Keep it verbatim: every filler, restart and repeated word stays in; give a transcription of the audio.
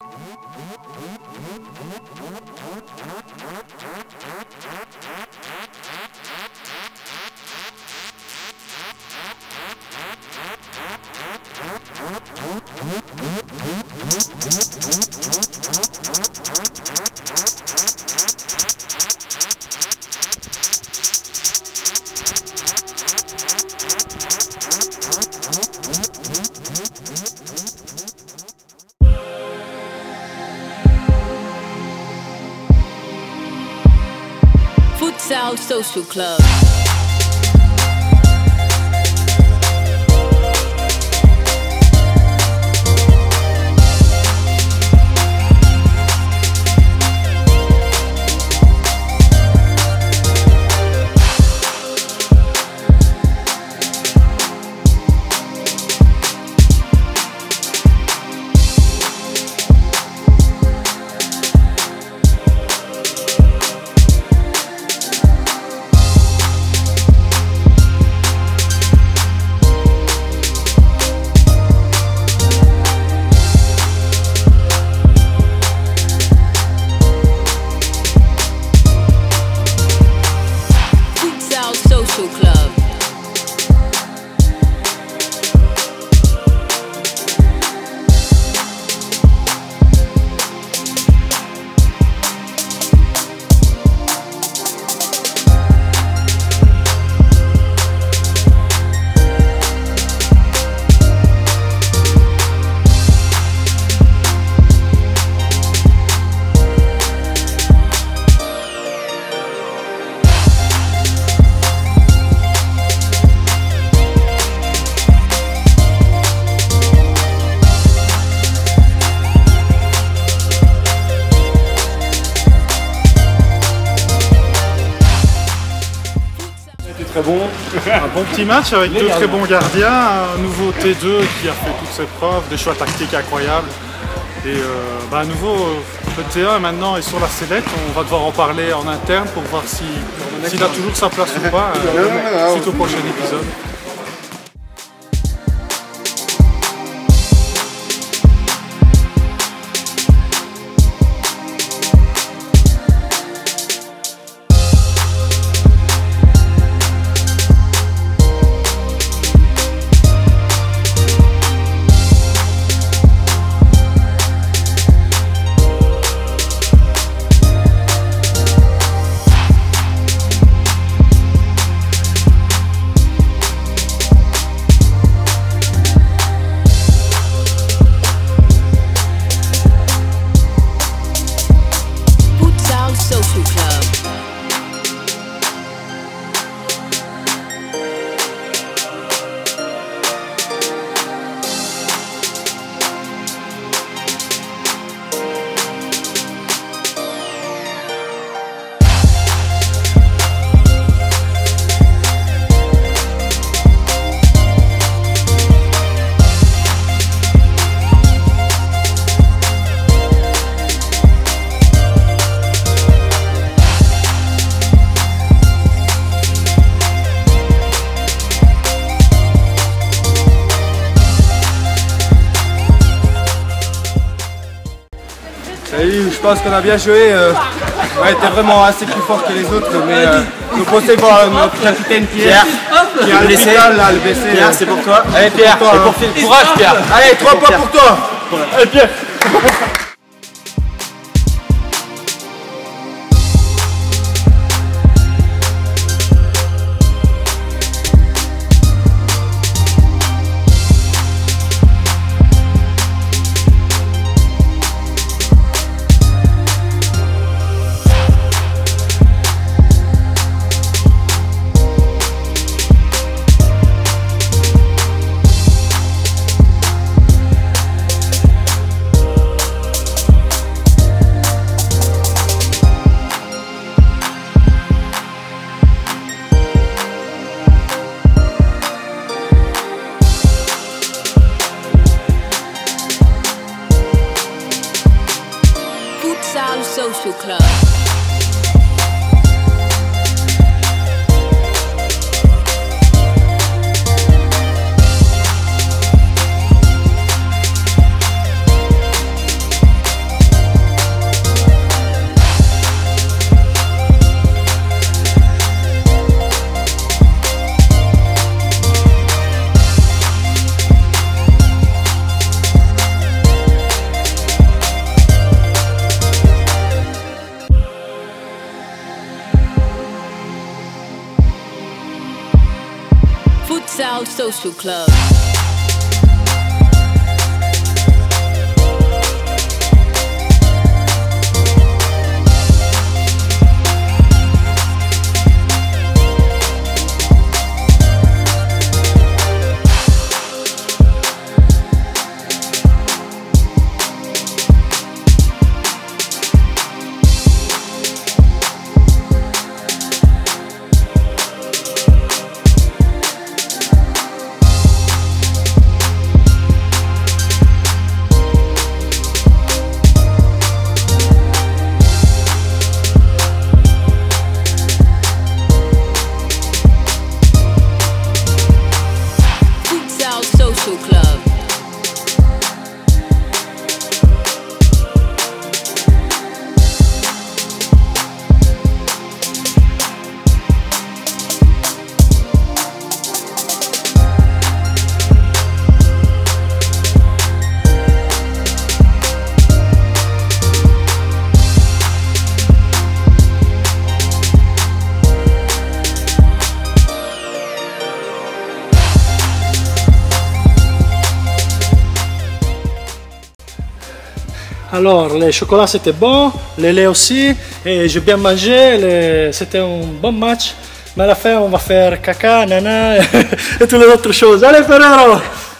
Futsal Social Club. Social Club. Très bon, un bon petit match avec deux très bons gardiens, un nouveau T deux qui a fait toutes ses preuves, des choix tactiques incroyables. Et euh, bah à nouveau, le T un maintenant est sur la sellette, on va devoir en parler en interne pour voir s'il si, a toujours sa place ou pas, euh, suite au prochain épisode. Social Club. Salut, je pense qu'on a bien joué. Euh, on a été vraiment assez plus fort que les autres, mais euh, nous conseille pour notre capitaine Pierre, Pierre qui a le blessé. Là, le blessé. Pierre, c'est pour toi. Allez Pierre, c'est pour toi, hein. Courage Pierre. Allez, trois points pour toi. Allez Pierre. Futsal Social Club. Social Club. Social Club. Alors, les chocolats c'était bon, les laits aussi, et j'ai bien mangé, les... c'était un bon match. Mais à la fin, on va faire caca, nana et toutes les autres choses. Allez, Ferrero!